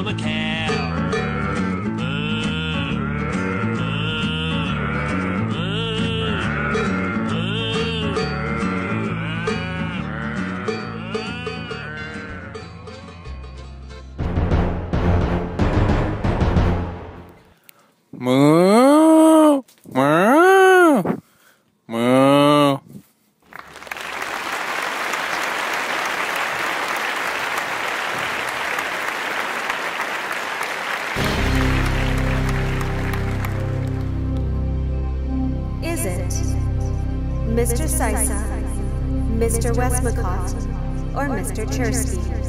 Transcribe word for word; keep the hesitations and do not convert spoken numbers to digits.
from a cow. Moo, moo, moo. Is it Mister Sisa, Mister Westmacott, or Mister Chersky?